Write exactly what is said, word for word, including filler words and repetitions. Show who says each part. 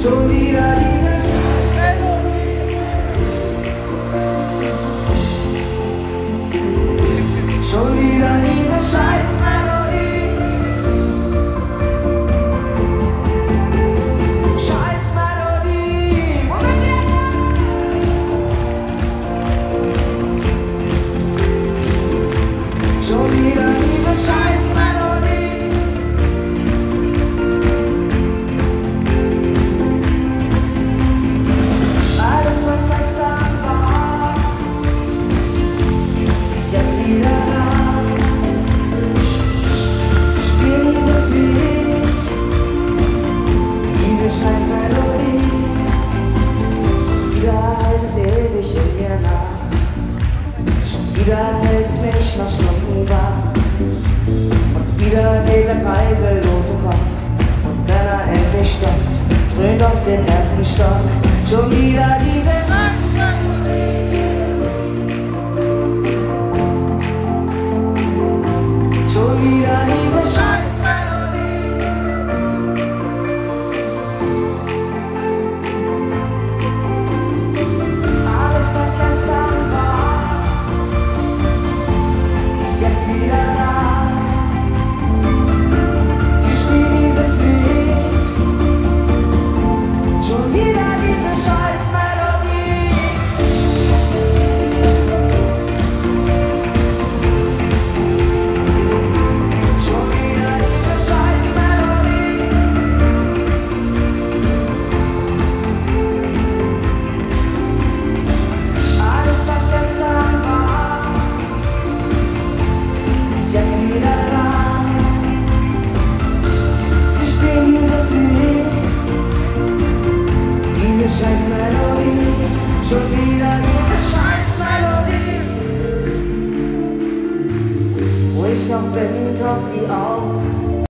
Speaker 1: Schon wieder diese Schon wieder diese Scheißmelodie. Scheißmelodie. Moment, schon wieder diese Scheißmelodie. Alles, was gestern war, ist jetzt wieder da. Scheißmelodie, wieder hält es ewig in mir nach, schon wieder hält es mich noch Stunden wach, und wieder geht der Kreisel los im Kopf, und wenn er endlich stoppt, dröhnt aus dem ersten Stock, schon wieder diese Nachtmelodie, schon wieder diese Scheißmelodie. Jetzt wieder da. Sie spielt dieses Lied, schon wieder diese Scheißmelodie. Schon wieder diese Scheißmelodie. Alles, was gestern war, jetzt wieder da. Sie spielen dieses Lied, diese Scheißmelodie, schon wieder diese Scheißmelodie. Wo ich auch bin, taucht sie auf.